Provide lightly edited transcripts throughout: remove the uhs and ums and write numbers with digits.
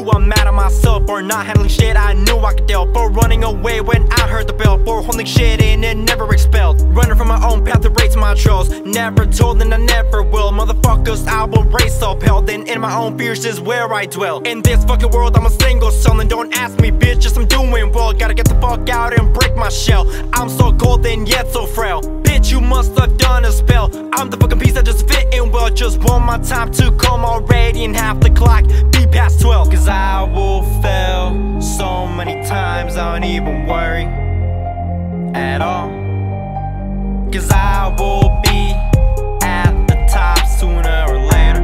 I'm mad at myself for not handling shit I knew I could deal. For running away when I heard the bell. For holding shit in and never expelled. Running from my own path to race my trails. Never told and I never will. Motherfuckers, I will race uphill. Then in my own fears is where I dwell. In this fucking world I'm a single soul. And don't ask me bitch, just I'm doing well. Gotta get the fuck out and break my shell. I'm so cold and yet so frail. Bitch, you must have done a spell. I'm the fucking piece that just fit in well. Just want my time to come already and half the clock be past 12. Cause I will fail so many times I don't even worry at all. Cause I will be at the top sooner or later.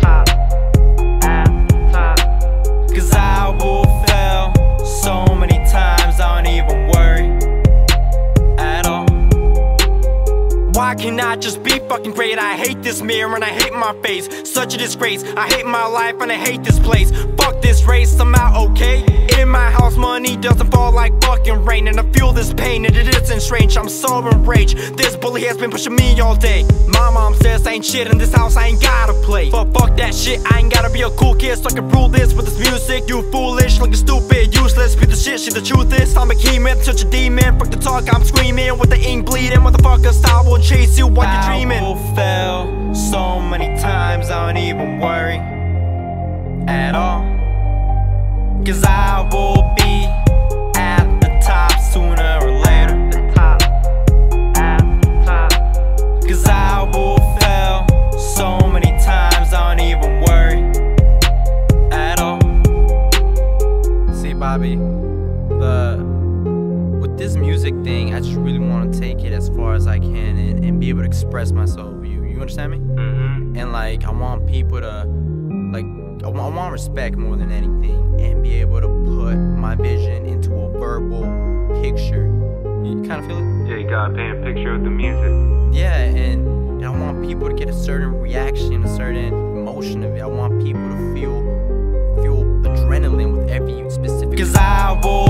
Cause I will fail so many times I don't even worry at all. Why can't I just be fucking great? I hate this mirror and I hate my face. Such a disgrace, I hate my life and I hate this place. Fuck this race, I'm out okay. In my house money doesn't fall like fucking rain. And I feel this pain and it isn't strange. I'm so enraged, this bully has been pushing me all day. My mom says I ain't shit in this house, I ain't gotta play. But fuck that shit, I ain't gotta be a cool kid so I can rule this with this music. You foolish, looking stupid, useless. Beat the shit the truth is I'm a human, such a demon. Fuck the talk, I'm screaming with the ink bleeding. Motherfucker style will chase you while you're dreaming. I will fail so many times I don't even worry at all. Cause I will be at the top sooner or later. Cause I will fail so many times I don't even worry at all. See, Bobby, with this music thing, I just really want to take it as far as I can and be able to express myself. You understand me? Mm-hmm. And like, I want people to, like, I want respect more than anything, and be able to put my vision into a verbal picture. You kind of feel it? Yeah, you gotta paint a picture of the music. Yeah, and I want people to get a certain reaction, a certain emotion of it. I want people to feel adrenaline with every specific. Cause I will